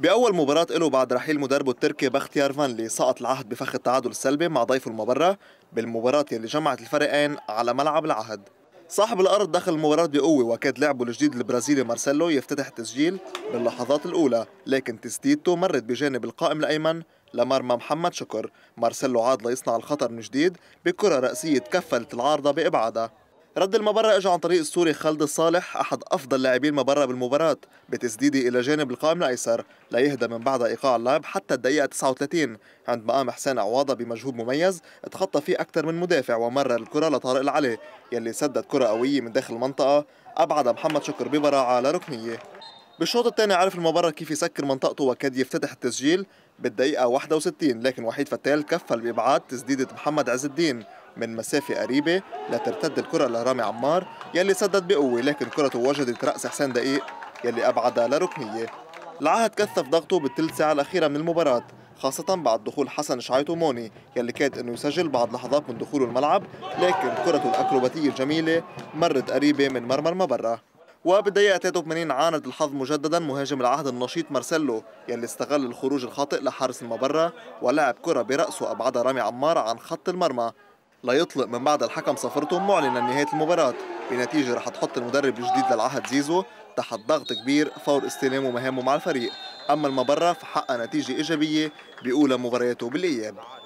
بأول مباراة له بعد رحيل مدربه التركي بختيار فانلي سقط العهد بفخ التعادل السلبي مع ضيفه المبرة بالمباراة يلي جمعت الفريقين على ملعب العهد. صاحب الأرض دخل المباراة بقوة وكاد لاعبه الجديد البرازيلي مارسيلو يفتتح التسجيل باللحظات الأولى، لكن تسديدته مرت بجانب القائم الأيمن لمرمى محمد شكر. مارسيلو عاد ليصنع الخطر من جديد بكرة رأسية كفلت العارضة بإبعادها. رد المباراة اجى عن طريق السوري خالد الصالح أحد أفضل لاعبي المباراة بالمباراة بتسديده إلى جانب القائم الأيسر ليهدى من بعدها إيقاع اللعب حتى الدقيقة 39 عندما قام حسين عواضة بمجهود مميز تخطى فيه أكثر من مدافع ومرر الكرة لطارق العلي يلي سدد كرة قوية من داخل المنطقة أبعد محمد شكر ببراعة لركنية. بالشوط الثاني عرف المباراة كيف يسكر منطقته وكاد يفتتح التسجيل بالدقيقة 61، لكن وحيد فتال كفل بإبعاد تسديدة محمد عز الدين من مسافة قريبة لترتد الكرة لرامي عمار يلي سدد بقوة، لكن كرته وجدت رأس حسين دقيق يلي أبعدها لركنية. العهد كثف ضغطه بالثلث ساعة الأخيرة من المباراة، خاصة بعد دخول حسن شعيطو موني يلي كاد انه يسجل بعد لحظات من دخوله الملعب، لكن كرته الأكروباتية الجميلة مرت قريبة من مرمى المباراة. وبالدقيقة 83 عاند الحظ مجددا مهاجم العهد النشيط مارسيلو يلي استغل الخروج الخاطئ لحارس المبرة ولعب كرة برأسه أبعدها رامي عمار عن خط المرمى ليطلق من بعد الحكم صفرته معلنا نهاية المباراة، بنتيجة رح تحط المدرب الجديد للعهد زيزو تحت ضغط كبير فور استلامه مهامه مع الفريق. أما المبرة فحقق نتيجة إيجابية بأولى مبارياته بالإياب.